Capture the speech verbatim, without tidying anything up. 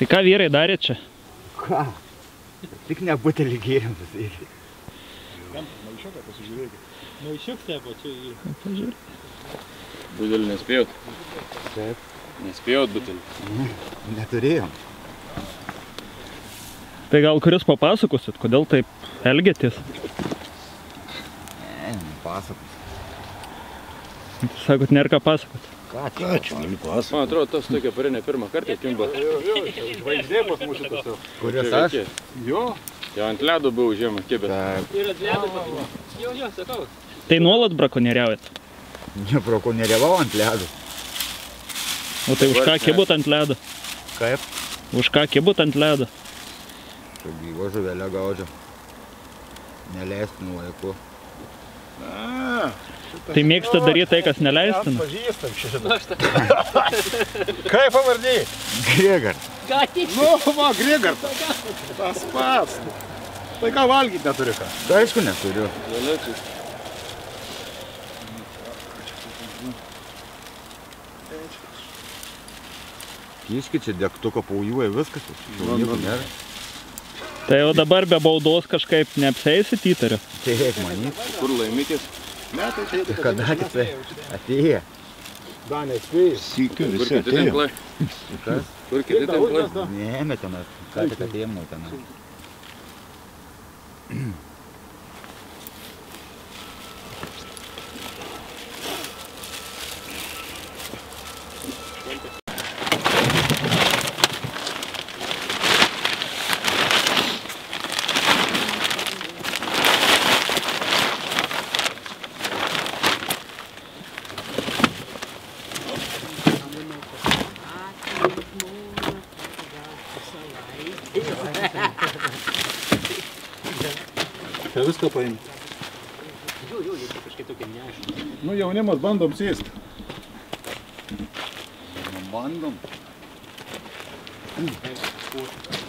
Tai ką vyrai darė čia? Ką? Tik nebutelį gėrim pasakyti. Maišiuką pasižiūrėkit. Maišiuk stepo čia į... Pažiūrėk. Butelį nespėjot? Taip. Nespėjot butelį? Ne, neturėjom. Tai gal kuris papasakosit, kodėl taip elgėtės? Ne, nepasakos. Sakot, nėra ką pasakot. Ką Ką čia gali pasakot? Man atrodo, tas tokia parinė pirmą kartą kimba. Jo, jo, čia žvaigždė pas mūsų tiesiog. Kurios Čia aš? veikė. Jo. Jau ant ledo buvau žiemą kibęs. Taip. Ir ant ledo buvo. Jo, jo, sakau. Tai nuolat brakonieriaujat. Nebrakonieriavau ant ledo. O tai už ką kibut ant ledo? Kaip? Už ką kibut ant ledo? Čia gyvo žuvelę gaudžia. Neleistinu laiku. A, Tai mėgsta daryti tai, kas neleistina? Atpažįstam šitą. Kaip pavardė? Grėgar. Ką tik? Nu, va, Grėgartas. Tas pats. Tai ką valgyti neturi ką? Tai aišku neturiu. Galėčiau. Kiški čia degtuko paujuoja viskas. Jau nieko nėra. Tai jau dabar be baudos kažkaip neapseisit įtariu. Taip, manyt. Kur laimikis? Metai čia įtika. Kada jisai atėjo? Danė spėjai. Sykiu Kur kiti tinklai? Kas? Kur kiti tinklai? Nemetėme. Ką tik atėjom nuo tenai. Čia viską paimti. Jo, jo, jie kažkaip tokia neaišku. Nu, jaunimas bandom sėsti. Bandom.